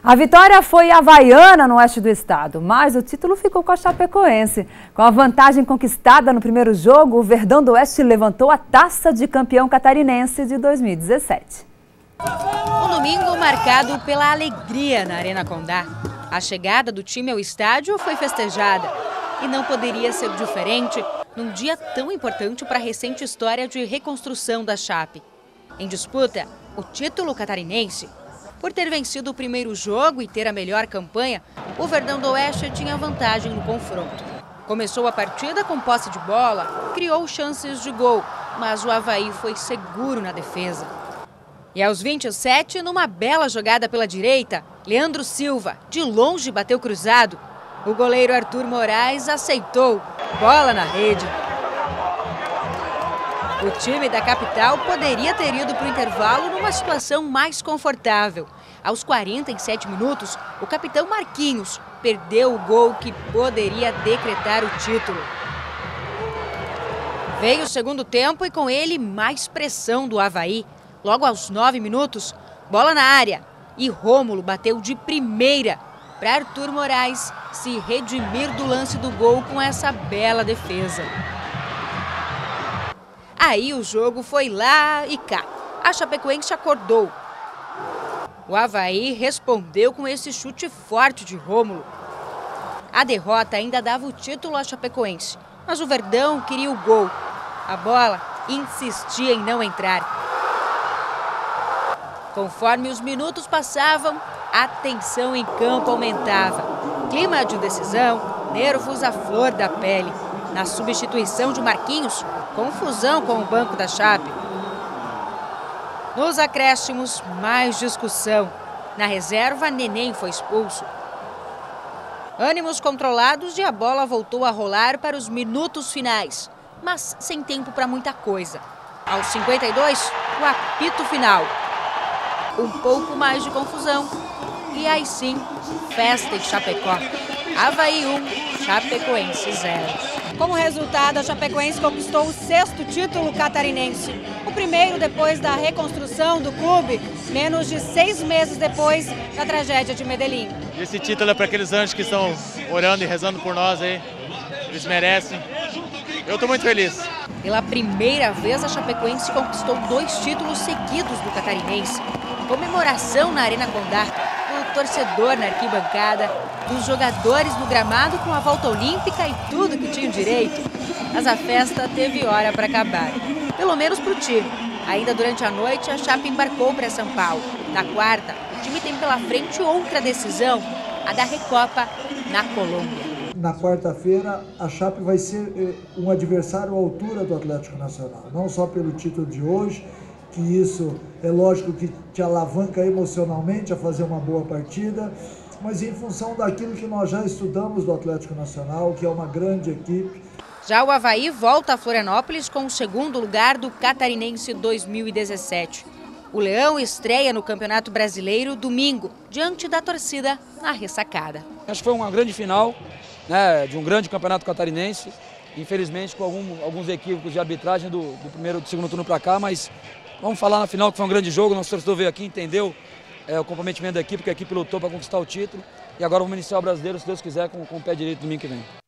A vitória foi havaiana no oeste do estado, mas o título ficou com a Chapecoense. Com a vantagem conquistada no primeiro jogo, o Verdão do Oeste levantou a taça de campeão catarinense de 2017. Um domingo marcado pela alegria na Arena Condá. A chegada do time ao estádio foi festejada e não poderia ser diferente num dia tão importante para a recente história de reconstrução da Chape. Em disputa, o título catarinense. Por ter vencido o primeiro jogo e ter a melhor campanha, o Verdão do Oeste tinha vantagem no confronto. Começou a partida com posse de bola, criou chances de gol, mas o Avaí foi seguro na defesa. E aos 27, numa bela jogada pela direita, Leandro Silva, de longe bateu cruzado. O goleiro Arthur Moraes aceitou, bola na rede. O time da capital poderia ter ido para o intervalo numa situação mais confortável. Aos 47 minutos, o capitão Marquinhos perdeu o gol que poderia decretar o título. Veio o segundo tempo e com ele mais pressão do Avaí. Logo aos 9 minutos, bola na área e Rômulo bateu de primeira para Arthur Moraes se redimir do lance do gol com essa bela defesa. Aí o jogo foi lá e cá. A Chapecoense acordou. O Avaí respondeu com esse chute forte de Rômulo. A derrota ainda dava o título à Chapecoense, mas o Verdão queria o gol. A bola insistia em não entrar. Conforme os minutos passavam, a tensão em campo aumentava. Clima de decisão, nervos à flor da pele. Na substituição de Marquinhos, confusão com o banco da Chape. Nos acréscimos, mais discussão. Na reserva, Neném foi expulso. Ânimos controlados e a bola voltou a rolar para os minutos finais, mas sem tempo para muita coisa. Aos 52, o apito final. Um pouco mais de confusão. E aí sim, festa em Chapecó. Avaí 1, Chapecoense 0. Como resultado, a Chapecoense conquistou o 6º título catarinense. O primeiro depois da reconstrução do clube, menos de 6 meses depois da tragédia de Medellín. Esse título é para aqueles anjos que estão orando e rezando por nós aí. Eles merecem. Eu estou muito feliz. Pela primeira vez, a Chapecoense conquistou 2 títulos seguidos do catarinense. Comemoração na Arena Condá, do torcedor na arquibancada, dos jogadores no gramado com a volta olímpica e tudo que tinham direito. Mas a festa teve hora para acabar, pelo menos para o time. Ainda durante a noite, a Chape embarcou para São Paulo. Na quarta, o time tem pela frente outra decisão, a da Recopa na Colômbia. Na quarta-feira, a Chape vai ser um adversário à altura do Atlético Nacional, não só pelo título de hoje, que isso é lógico que te alavanca emocionalmente a fazer uma boa partida, mas em função daquilo que nós já estudamos do Atlético Nacional, que é uma grande equipe. Já o Avaí volta a Florianópolis com o 2º lugar do Catarinense 2017. O Leão estreia no Campeonato Brasileiro domingo, diante da torcida na ressacada. Acho que foi uma grande final, né, de um grande campeonato catarinense, infelizmente com alguns equívocos de arbitragem do primeiro e do segundo turno para cá, mas vamos falar na final que foi um grande jogo. Nosso torcedor veio aqui, entendeu o comprometimento da equipe, que a equipe lutou para conquistar o título. E agora vamos iniciar o brasileiro, se Deus quiser, com o pé direito domingo que vem.